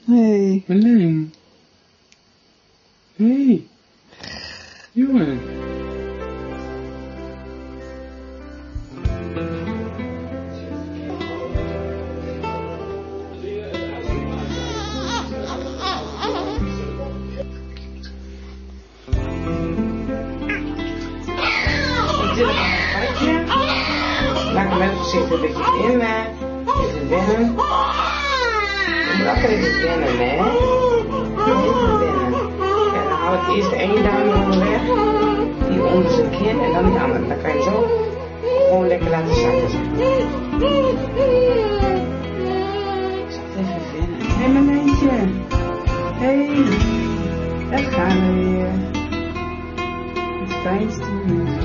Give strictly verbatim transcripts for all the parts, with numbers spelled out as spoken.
Hey. Marleen. Hey. Jongen. Laat hem even zitten een beetje binnen. Even binnen. Je moet ook even binnen, hè? Even binnen. Ja, dan haal ik eerst de ene duim onderweg. Die onder zijn kin en dan die andere. Dan kan je zo gewoon lekker laten zakken. Zak even binnen. Hé, mijn meisje. Hé. Daar gaan we weer. Het fijnste minuutje.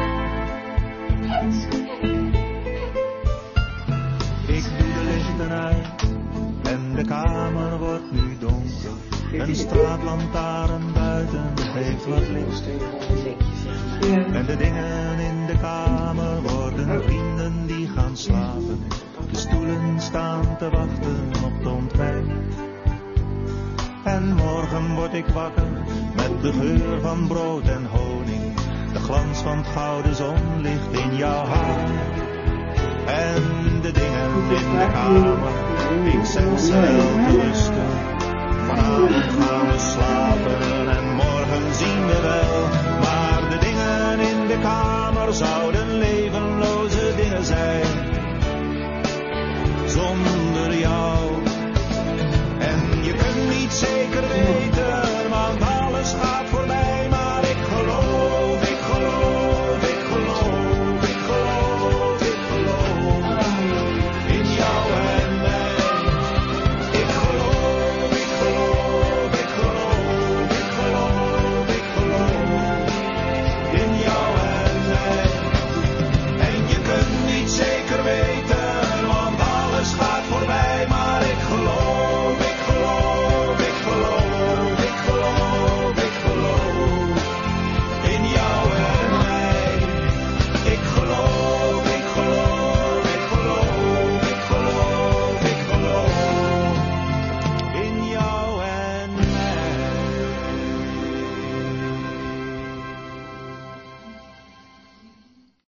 Ik doe de lichten uit en de kamer wordt nu donker. Een straatlantaarn buiten geeft wat licht. En de dingen in de kamer worden vrienden die gaan slapen. De stoelen staan te wachten op het ontbijt. En morgen word ik wakker met de geur van brood en honing. De glans van het gouden zonlicht in jouw haar. En de dingen in de kamer, ik zet ze wel te rusten. Vanavond gaan we slapen en morgen zien we wel. Maar de dingen in de kamer zouden